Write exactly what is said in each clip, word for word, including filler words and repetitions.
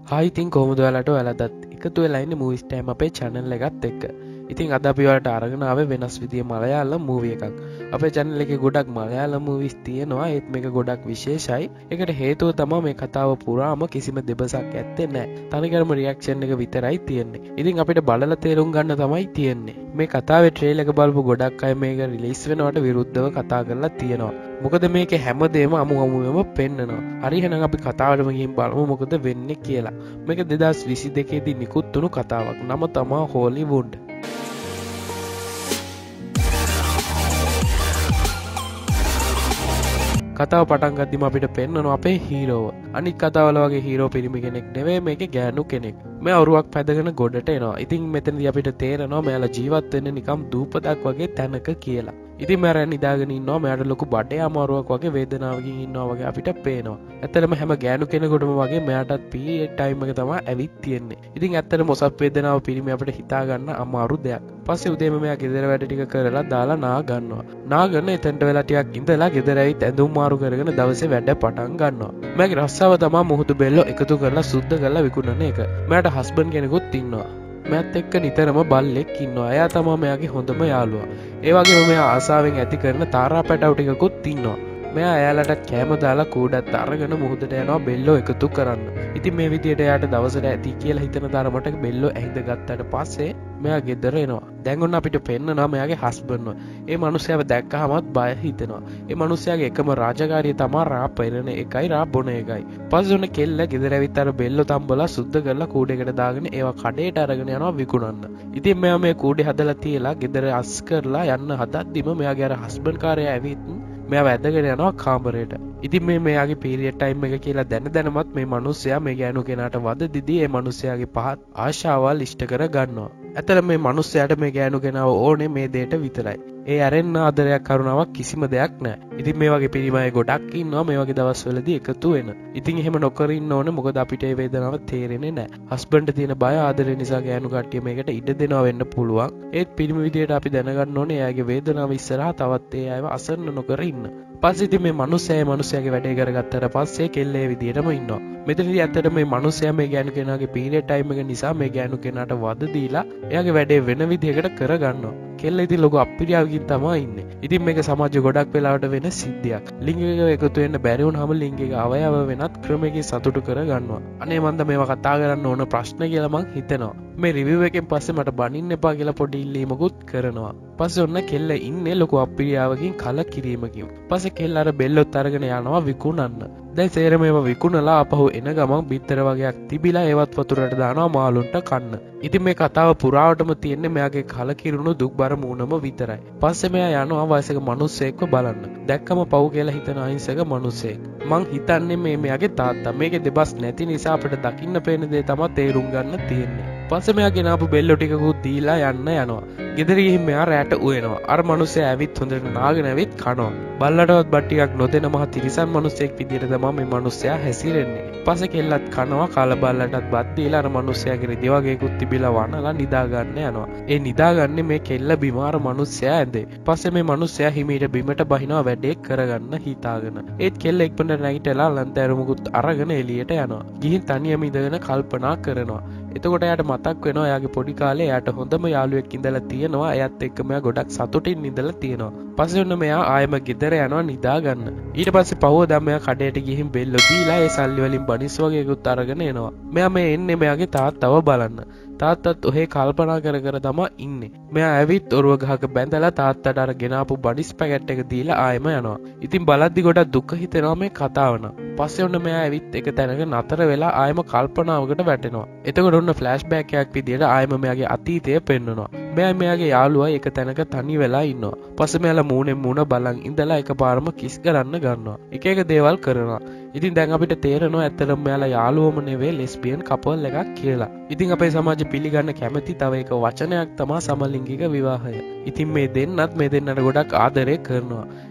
Hi ඉතින් කොහොමද ඔයාලට ඔයාලටත් එකතු වෙලා ඉන්නේ මූවිස් ටයිම් අපේ channel එකත් එක්ක. ඉතින් අද අපි ඔයාලට අරගෙන ආවේ වෙනස් විදිහේ මලයාලම් මූවි එකක්. අපේ channel එකේ ගොඩක් මලයාලම් මූවිස් තියෙනවා. ඒත් මේක ගොඩක් විශේෂයි. ඒකට හේතුව තමයි මේ කතාව පුරාම කිසිම දෙබසක් ඇත්තේ නැහැ. තනිකරම රියැක්ෂන් එක විතරයි තියෙන්නේ. ඉතින් අපිට බලලා තේරුම් ගන්න තමයි තියෙන්නේ. මේ කතාවේ ට්‍රේලර් එක බලපු ගොඩක් අය මේක රිලීස් වෙනවට විරුද්ධව කතා කරලා තියෙනවා. මොකද මේකේ හැමදේම අමු අමුවම පෙන්නනවා. හරි එහෙනම් අපි කතාවටම ගිහින් බලමු මොකද වෙන්නේ කියලා. මේක දෙදාස් විසි දෙකේ දී නිකුත් වුණු කතාවක්. නම තමයි හොලිවුඩ්. කතාව පටන් ගද්දිම අපිට පෙන්නනවා අපේ හීරෝව. අනිත් කතාවල වගේ හීරෝ පිරිමි කෙනෙක් නෙවෙයි මේකේ ගෑනු කෙනෙක්. මේ අවුරුවක් පැදගෙන ගොඩට එනවා. ඉතින් මෙතනදී අපිට තේරෙනවා මෙයාලා ජීවත් වෙන්නේ නිකම් දූපතක් වගේ තැනක කියලා. ඉතින් මම නිදාගෙන ඉන්නවා. මෙයාට ලොකු බඩේ අමාරුවක් වගේ වේදනාවකින් ඉන්නවා වගේ අපිට පේනවා. ඇත්තටම හැම ගෑනු කෙනෙකුටම වගේ මෙයාටත් පීරියඩ් ටයිම් එක තමයි ඇවිත් තියෙන්නේ. ඉතින් ඇත්තටම ඔසප් වේදනාව පිරිමි අපිට හිතා ගන්න අමාරු දෙයක්. පස්සේ උදේම මෙයා ගෙදර වැඩ ටික කරලා දාලා නා ගන්නවා. නාගෙන එතනට වෙලා ටිකක් ඉඳලා ගෙදර ඇවිත් ඇඳුම් මාරු කරගෙන දවසේ වැඩ පටන් ගන්නවා. මගේ රස්සාව තමයි මුහුදු බෙල්ල එකතු කරලා සුද්ධ කරලා විකුණන එක. මෙයාට හස්බන්ඩ් කෙනෙකුත් ඉන්නවා. මෙයාත් එක්ක නිතරම බල්ලෙක් ඉන්නවා. එයා තමයි මෙයාගේ හොඳම යාළුවා. ඒ වගේම මෙයා ආසාවෙන් ඇති කරන තාරා පැටව ටිකකුත් ඉන්නවා. මෙයා එයාලට කෑම දාලා කූඩත් අරගෙන මුහුදට යනවා බෙල්ලෝ එකතු කරන්න. ඉතින් මේ විදියට එයාට දවසට ඇති කියලා හිතන තරමට බෙල්ලෝ ඇහිඳ ගත්තට පස්සේ මෙයා ගෙදර එනවා. දැන් ඔන්න අපිට පෙන්නනවා මෙයාගේ හස්බන්ඩ්ව. ඒ මිනිහයාව දැක්කහමත් බය හිතෙනවා. ඒ මිනිහයාගේ එකම රාජකාරිය තමයි රා පෙරණ එකයි රා බොන එකයි. පස්සේ ඔන්න කෙල්ල ගෙදර ඇවිත් අර බෙල්ලෝ තම්බලා සුද්ධ කරලා කූඩේකට දාගෙන ඒවා කඩේට අරගෙන යනවා විකුණන්න. ඉතින් මෙයා මේ කූඩේ හදලා තියලා ගෙදර අස් කරලා යන්න හදද්දිම මෙයාගේ අර හස්බන්ඩ් කාර්යය ඇවිත් මෙයා වැදගෙන යනවා කාමරේට. ඉතින් මේ මෙයාගේ පීරියඩ් ටයිම් එක කියලා දැන දැනමත් මේ මිනිස්සයා මේ ගෑනු කෙනාට වද දිදී ඒ මිනිස්සයාගේ පහත් ආශාවල් ඉෂ්ට කර ගන්නවා. ඇත්තට මේ මිනිස්සයාට මේ ගෑනු කෙනාව ඕනේ මේ දෙයට විතරයි. ඒ ඇරෙන්න ආදරයක් කරුණාවක් කිසිම දෙයක් නැහැ. ඉතින් මේ වගේ පිරිමයි ගොඩක් ඉන්නවා මේ වගේ දවස්වලදී එකතු වෙන. ඉතින් එහෙම නොකර ඉන්න ඕනේ මොකද අපිට ඒ වේදනාව තේරෙන්නේ නැහැ. හස්බන්ඩ් තියෙන බය ආදරය නිසා ගෑනු කට්ටිය මේකට ඉඩ දෙනවා වෙන්න පුළුවන්. ඒත් පිරිමි විදියට අපි දැනගන්න ඕනේ එයාගේ වේදනාව ඉස්සරහා තවත් ඒ අයව අසරණ නොකර ඉන්න. පස්සේ ඉතින් මේ මිනිස්සයා මිනිස්සයාගේ වැඩේ කරගත්තට පස්සේ කෙල්ලේ විදියටම ඉන්නවා. මෙතනදී ඇත්තට මේ මිනිස්සයා මේ ගෑනු කෙනාගේ පීරියඩ් ටයිම් එක නිසා මේ ගෑනු කෙනාට වද දීලා එයාගේ වැඩේ වෙන විදියකට කරගන්නවා. කෙල්ල ඉතින් ලොකු අප්පිරියාවකින් තමයි ඉන්නේ. ඉතින් මේක සමාජයේ ගොඩක් වෙලාවට වෙන සිද්ධියක්. ලිංගිකව එකතු වෙන්න බැරි වුණාම ලිංගික අවයව වෙනත් ක්‍රමයකින් සතුටු කරගන්නවා. අනේ මන්ද මේවා කතා කරන්න ඕන ප්‍රශ්න කියලා මං හිතනවා. මේ රිවිව් එකෙන් පස්සේ මට බනින්න එපා කියලා පොඩි ඉල්ලීමකුත් කරනවා. පස්සේ ඔන්න කෙල්ල ඉන්නේ ලොකු අප්පිරියාවකින් කලකිරීමකින්. පස්සේ කෙල්ල අර බෙල්ලොත් අරගෙන යනවා විකුණන්න. දැන් සේරම ඒවා විකුණලා ආපහු එන ගමන් බිත්තර වගේක් තිබිලා ඒවත් වතුරට දානවා මාළුන්ට කන්න. ඉතින් මේ කතාව පුරාවටම තියෙන්නේ මෙයාගේ කලකිරුණු දුක්බර මූණම විතරයි. පස්සේ මෙයා යනවා වයසක මිනිස්සෙක්ව බලන්න. දැක්කම පව් කියලා හිතන අහිංසක මිනිස්සෙක්. මං හිතන්නේ මේ මෙයාගේ තාත්තා. මේකේ දෙබස් නැති නිසා අපිට දකින්න පේන දේ තමයි තේරුම් ගන්න තියෙන්නේ. පස්සේ මෙයා ගෙනාපු බෙල්ලෝ ටිකකුත් දීලා යන්න යනවා. ගෙදර ගිහින් මෙයා රැට උයනවා. අර මිනිස්සයා ඇවිත් හොඳට නාගෙන ඇවිත් කනවා. බල්ලටවත් බත් ටිකක් නොදෙන මහ තිරිසන් මිනිස්සෙක් විදියට තමයි මේ මිනිස්සයා හැසිරෙන්නේ. පස්සේ කෙල්ලත් කනවා කාලා බල්ලටත් බත් දීලා අර මිනිස්සයාගේ රිදි වගේකුත් තිබිලා වනලා නිදා ගන්න යනවා. ඒ නිදාගන්නේ මේ කෙල්ල බිම අර මිනිස්සයා ඇඳේ. පස්සේ මේ මිනිස්සයා හිමීට බිමට බහිනවා වැඩේ කරගන්න හිතාගෙන. ඒත් කෙල්ල එක්පඳ නැගිටලා ලන්තෑරුමකුත් අරගෙන එළියට යනවා. ගිහින් තනියම ඉඳගෙන කල්පනා කරනවා. එතකොට එයාට මතක් වෙනවා එයාගේ පොඩි කාලේ එයාට හොඳම යාළුවෙක් ඉඳලා තියෙනවා. එයාත් එක්ක මෙයා ගොඩක් සතුටින් ඉඳලා තියෙනවා. පස්සේ ඔන්න මෙයා ආයෙම ගෙදර යනවා නිදා ගන්න. ඊට පස්සේ පහුවදා මෙයා කඩේට ගිහින් බෙල්ලෝ දීලා ඒ සල්ලි වලින් බනිස් වගේකුත් අරගෙන එනවා. මෙයා මේ එන්නේ මෙයාගේ තාත්තව බලන්න. තාත්තත් ඔහේ කල්පනා කර කර තමයි ඉන්නේ. මෙයා ඇවිත් ඔරුව ගහක බැඳලා තාත්තට අර ගෙනාපු බනිස් පැකට් එක දීලා ආයෙම යනවා. ඉතින් බලද්දි ගොඩක් දුක හිතෙනවා මේ කතාව නම්. පස්සේ ඔන්න මෙයා ඇවිත් එක තැනක නතර වෙලා ආයෙම කල්පනාවකට වැටෙනවා. එතකොට ඔන්න ෆ්ලෑෂ් බෑක් එකක් විදියට ආයෙම මෙයාගේ අතීතය පෙන්වනවා. මෙයා මෙයාගේ යාළුවා එක තැනක තනි වෙලා ඉන්නවා. පස්සේ මෙයාලා මූණෙන් මූණ බලන් ඉඳලා එකපාරම කිස් කරන්න ගන්නවා. එක එක දේවල් කරනවා. ඉතින් දැන් අපිට තේරෙනවා ඇත්තටම මෙයාලා යාළුවම නෙවෙයි ලෙස්බියන් කපල් එකක් කියලා. ඉතින් අපේ සමාජෙ පිළිගන්න කැමති තව එක වචනයක් තමයි සමලිංගික විවාහය. ඉතින් මේ දෙන්නත් මේ දෙන්නට ගොඩක් ආදරය කරනවා.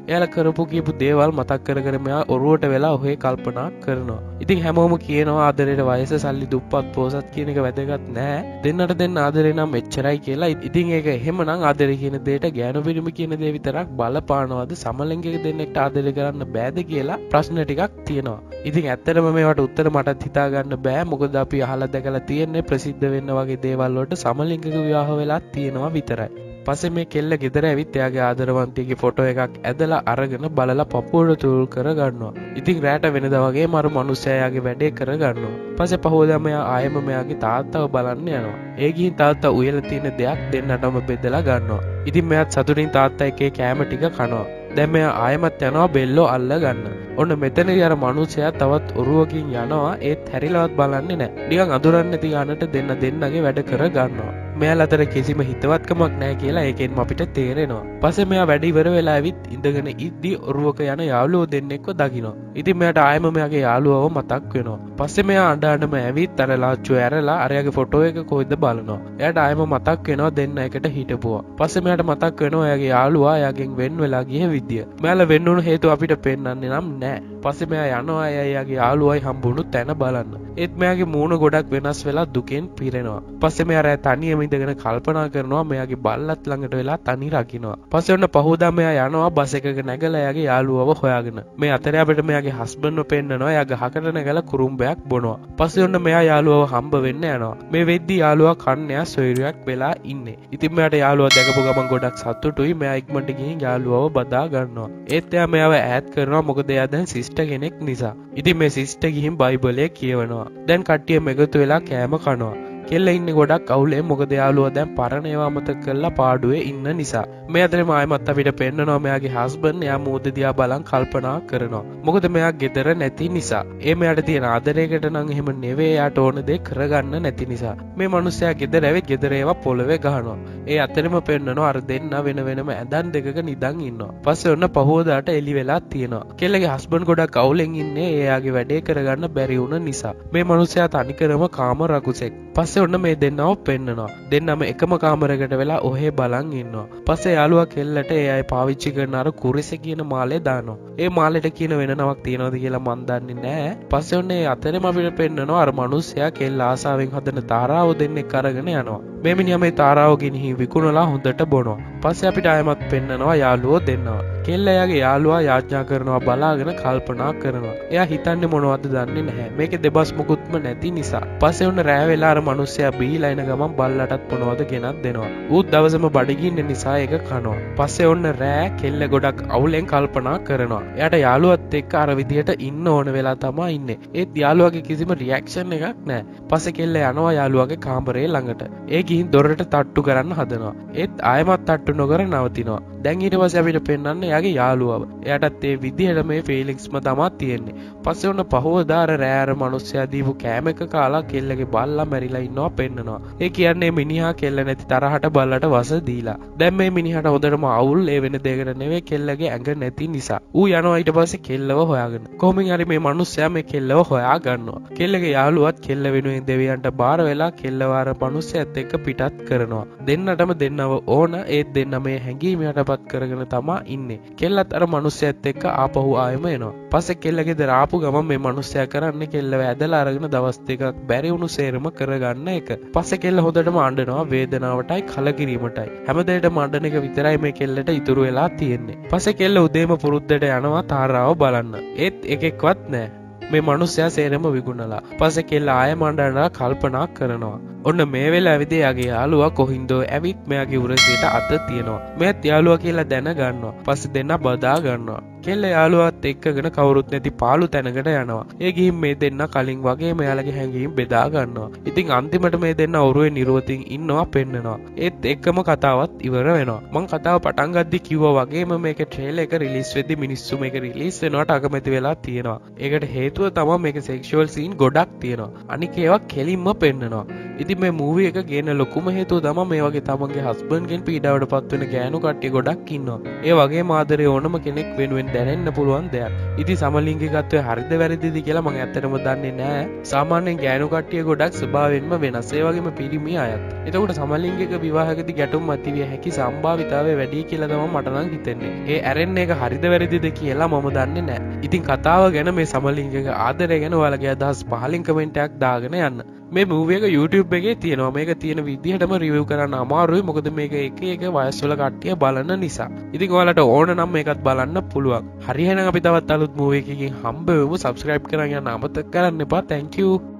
එයාලා කරපු කියපු දේවල් මතක් කර කර මෙයා ඔරුවට වෙලා ඔහේ කල්පනා කරනවා. ඉතින් හැමෝම කියනවා ආදරේට වයස සල්ලි දුප්පත් පොසත් කියන එක වැදගත් නෑ. දෙන්නට දෙන්න ආදරේ නම් එච්චරයි කියලා. ඉතින් ඒක එහෙමනම් ආදරේ කියන දෙයට ගෑනු පිරිමි කියන දේ විතරක් බලපානවද සමලිංගික දෙන්නෙක්ට ආදරේ කරන්න බෑද කියලා ප්‍රශ්න ටිකක් තියෙනවා. ඉතින් ඇත්තටම මේවට උත්තර මටත් හිතා ගන්න බෑ. මොකද අපි අහලා දැකලා තියෙන්නේ ප්‍රසිද්ධ වෙන්න වගේ දේවල් වලට සමලිංගික විවාහ වෙලා තියෙනවා විතරයි. පස්සේ මේ කෙල්ල ගෙදර ඇවිත් එයාගේ ආදරවන්තියගේ ෆොටෝ එකක් ඇදලා අරගෙන බලලා පපුවට තුල් කර ගන්නවා. ඉතින් රැට වෙනදා වගේ මරු මිනිස්සයා එයාගේ වැඩේ කර ගන්නවා. පස්සේ පහෝදා මෙයා ආයෙම මෙයාගේ තාත්තව බලන්න යනවා. ඒ ගිහින් තාත්තා උයලා තියෙන දෙයක් දෙන්නටම බෙදලා ගන්නවා. ඉතින් මෙයාත් සතුටින් තාත්තා එකේ කෑම ටික කනවා. දැන් මෙයා ආයෙමත් යනවා බෙල්ලෝ අල්ල ගන්න. ඔන්න මෙතනදී අර මිනිස්සයා තවත් ඔරුවකින් යනවා. ඒත් හැරිලවත් බලන්නේ නැහැ. නිකන් අඳුරන්නේ නැති ගන්නට දෙන්න දෙන්නගේ වැඩ කර ගන්නවා. මෙයාලා අතර කිසිම හිතවත්කමක් නැහැ කියලා ඒකෙන්ම අපිට තේරෙනවා. පස්සේ මෙයා වැඩ ඉවර වෙලා ඇවිත් ඉඳගෙන ඉද්දි ඔරුවක යන යාළුවෝ දෙන්නෙක්ව දකිනවා. ඉතින් මෙයාට ආයෙම මෙයාගේ යාළුවව මතක් වෙනවා. පස්සේ මෙයා අඬ අඬම ඇවිත් අර ලාච්චුව ඇරලා අරයාගේ ෆොටෝ එක කොහෙද බලනවා. එයාට ආයෙම මතක් වෙනවා දෙන්න එකට හිටපුවා. පස්සේ මෙයාට මතක් වෙනවා එයාගේ යාළුවා එයාගෙන් වෙන් වෙලා ගිය විදිය. මෙයාලා වෙන්න උණු හේතුව අපිට පෙන්වන්නේ නම් නැහැ. පස්සේ මෙයා යනවා එයාගේ යාළුවයි හම්බුණු තැන බලන්න. ඒත් මෙයාගේ මූණ ගොඩක් වෙනස් වෙලා දුකෙන් පිරෙනවා. පස්සේ මෙයා රෑ තනියම ඉඳගෙන කල්පනා කරනවා මෙයාගේ බල්ලත් ළඟට වෙලා තනි රකින්නවා. පස්සේ ඔන්න පහෝදා මෙයා යනවා බස් එකක නැගලා එයාගේ යාළුවව හොයාගෙන. මේ අතරේ අපිට මෙයාගේ හස්බන්ඩ්ව පෙන්නනවා. එයා ගහකට නැගලා කුරුම්බයක් බොනවා. පස්සේ ඔන්න මෙයා යාළුවව හම්බ වෙන්න යනවා. මේ වෙද්දි යාළුවා කන්නයා සොයුරියක් වෙලා ඉන්නේ. ඉතින් මෙයාට යාළුවා දැකපු ගමන් ගොඩක් සතුටුයි. මෙයා ඉක්මනට ගිහින් යාළුවව බදා ගන්නවා. ඒත් එයා මෙයාව ඈත් කරනවා මොකද එයා දැන් සිස්ටර් කෙනෙක් නිසා. ඉතින් මේ සිස්ටර් ගිහින් බයිබලය කියවනවා. දැන් කට්ටියම එකතු වෙලා කෑම කනවා. කෙල්ල ඉන්නේ ගොඩක් අවුලේ මොකද යාළුවා දැන් පරණ ඒවා මතක කරලා පාඩුවේ ඉන්න නිසා. මේ අතරේ ආයෙමත් අපිට පෙන්නනවා මෙයාගේ හස්බන්ඩ් එයා මූද දිහා බලන් කල්පනා කරනවා. මොකද මෙයා ගෙදර නැති නිසා. ඒ මෙයාට තියෙන ආදරයකට නම් එහෙම නෙවෙයි යාට ඕන දේ කරගන්න නැති නිසා. මේ මිනිස්සයා ගෙදර ඇවිත් ගෙදර ඒවා පොළවේ ගහනවා. ඒ අතරෙම පෙන්නනවා අර දෙන්න වෙන වෙනම ඇඳන් දෙකක නිදන් ඉන්නවා. පස්සේ ඔන්න පහෝදාට එලි වෙලා තියෙනවා. කෙල්ලගේ හස්බන්ඩ් ගොඩක් අවුලෙන් ඉන්නේ එයාගේ වැඩේ කරගන්න බැරි වුණ නිසා. මේ මිනිස්සයා තනිකරම කාම රකුසෙක්. පස්සේ ඔන්න මේ දෙන්නව පෙන්නනවා. දෙන්නම එකම කාමරයකට වෙලා ඔහේ බලන් ඉන්නවා. පස්සේ යාළුවා කෙල්ලට ඒ අය පාවිච්චි කරන අර කුරිස කියන මාලේ දානවා. ඒ මාලෙට කියන වෙන නමක් තියනවද කියලා මන් දන්නේ නැහැ. පස්සේ ඔන්න ඒ අතරෙම අපිට පෙන්නනවා අර මිනිස්සයා කෙල්ල ආසාවෙන් හදන තාරාව දෙන්නෙක් අරගෙන යනවා. මේ මිනිහා මේ තාරාව ගිනිහි විකුණලා හොඳට බොනවා. පස්සේ අපිට ආයෙමත් පෙන්නනවා යාළුවෝ දෙන්නවා. කෙල්ල එයාගේ යාළුවා යාඥා කරනවා බලාගෙන කල්පනා කරනවා. එයා හිතන්නේ මොනවද දන්නේ නැහැ. මේකේ දෙබස් මුකුත්ම නැති නිසා. පස්සේ ඔන්න රෑ වෙලා අර මිනිස්සයා බීලා එන ගමන් බල්ලටත් මොනවද ගෙනත් දෙනවා. ඌත් දවසම බඩගින්න නිසා ඒක කනවා. පස්සේ ඔන්න රෑ කෙල්ල ගොඩක් අවුලෙන් කල්පනා කරනවා. එයාට යාළුවත් එක්ක අර විදියට ඉන්න ඕන වෙලා තමයි ඉන්නේ. ඒත් යාළුවාගේ කිසිම රියැක්ෂන් එකක් නැහැ. පස්සේ කෙල්ල යනවා යාළුවාගේ කාමරේ ළඟට. ඒ ගිහින් දොරට තට්ටු කරන්න හදනවා. ඒත් ආයෙමත් තට්ටු නොකර නවතිනවා. දැන් ඊට පස්සේ අපිට පෙන්වන්නේ එයාගේ යාළුවව. එයාටත් ඒ විදිහට මේ ෆීලිංග්ස්ම තමයි තියෙන්නේ. පස්සේ ඔන්න පහවදා අර රෑ අර මිනිස්සයා දීපු කෑම එක කාලා කෙල්ලගේ බල්ලා මැරිලා ඉන්නවා පෙන්නනවා. ඒ කියන්නේ මිනිහා කෙල්ල නැති තරහට බල්ලට වස දීලා. දැන් මේ මිනිහට හොඳටම අවුල් ඒ වෙන දෙයකට නෙවෙයි කෙල්ලගේ ඇඟ නැති නිසා. ඌ යනවා ඊට පස්සේ කෙල්ලව හොයාගෙන. කොහොමින් හරි මේ මිනිස්සයා මේ කෙල්ලව හොයා ගන්නවා. කෙල්ලගේ යාළුවත් කෙල්ල වෙනුවෙන් දෙවියන්ට බාර වෙලා කෙල්ලව අර මිනිස්සයාත් එක්ක පිටත් කරනවා. දෙන්නටම දෙන්නව ඕන ඒත් දෙන්න මේ හැංගීම යටපත් කරගෙන තමා ඉන්නේ. කෙල්ලත් අර මිනිස්සයාත් එක්ක ආපහු ආයෙම එනවා. පස්සේ කෙල්ල ගෙදර ආපු ගමන් මේ මිනිස්සයා කරන්නේ කෙල්ලව ඇදලා අරගෙන දවස් දෙකක් බැරි වුණු සේරම කරගන්න එක. පස්සේ කෙල්ල හොඳටම අඬනවා වේදනාවටයි කලකිරීමටයි. හැමදේටම අඬන එක විතරයි මේ කෙල්ලට ඉතුරු වෙලා තියෙන්නේ. පස්සේ කෙල්ල උදේම පුරුද්දට යනවා තාරාව බලන්න. ඒත් එකෙක්වත් නැහැ. මේ මිනිස්සයා සේරම විගුණලා. පස්සේ කෙල්ල ආයෙම අඬනවා කල්පනා කරනවා. ඔන්න මේ වෙලාවේදී යාගේ යාළුවා කොහින්දෝ ඇවිත් මෙයාගේ උරසේට අත තියනවා. මෙයාත් යාළුවා කියලා දැන ගන්නවා. පස්සේ දෙන්න බදා ගන්නවා. කෙල්ල යාළුවාත් එක්කගෙන කවුරුත් නැති පාළු තැනකට යනවා. ඒ ගිහින් මේ දෙන්න කලින් වගේ මෙයාලගේ හැඟීම් බෙදා ගන්නවා. ඉතින් අන්තිමට මේ දෙන්න ඔරුවේ නිරුවතින් ඉන්නවා පෙන්නනවා. ඒත් එක්කම කතාවත් ඉවර වෙනවා. මං කතාව පටන් ගද්දි කිව්වා වගේම මේකේ ට්‍රේලර් එක රිලීස් වෙද්දි මිනිස්සු මේක රිලීස් වෙනවට අකමැති වෙලා තියෙනවා. ඒකට හේතුව තමයි මේකේ සෙක්ෂුවල් සීන් ගොඩක් තියෙනවා. අනික ඒවා කෙලින්ම පෙන්නනවා. ඉතින් මේ මූවි එක ගේන ලොකුම හේතුව තමයි මේ වගේ තමන්ගේ හස්බන්ඩ්ගෙන් පීඩාවට පත් වෙන ගෑනු කට්ටිය ගොඩක් ඉන්නවා. ඒ වගේම ආදරේ ඕනම කෙනෙක් වෙනුවෙන් දැනෙන්න පුළුවන් දෙයක්. ඉතින් සමලිංගිකත්වය හරිද වැරදිද කියලා මම ඇත්තටම දන්නේ නැහැ. සාමාන්‍යයෙන් ගෑනු කට්ටිය ගොඩක් ස්වභාවයෙන්ම වෙනස්. ඒ වගේම පිරිමි අයත්. එතකොට සමලිංගික විවාහකදී ගැටුම් ඇතිවිය හැකි සම්භාවිතාවය වැඩි කියලා තමයි මට නම් හිතෙන්නේ. ඒ ඇරෙන්න එක හරිද වැරදිද කියලා මම දන්නේ නැහැ. ඉතින් කතාව ගැන මේ සමලිංගික ආදරය ගැන ඔයාලගේ අදහස් පහලින් කමෙන්ට් එකක් දාගෙන යන්න. මේ මූවි එක YouTube එකේ තියෙනවා. මේක තියෙන විදිහටම රිවිව් කරන්න අමාරුයි. මොකද මේක එක එක වයස්වල කට්ටිය බලන නිසා. ඉතින් ඔයාලට ඕන නම් මේකත් බලන්න පුළුවන්. හරි එහෙනම් අපි තවත් අලුත් මූවි එකකින් හම්බ වෙමු. subscribe කරන් යන්න අමතක කරන්න එපා. thank you.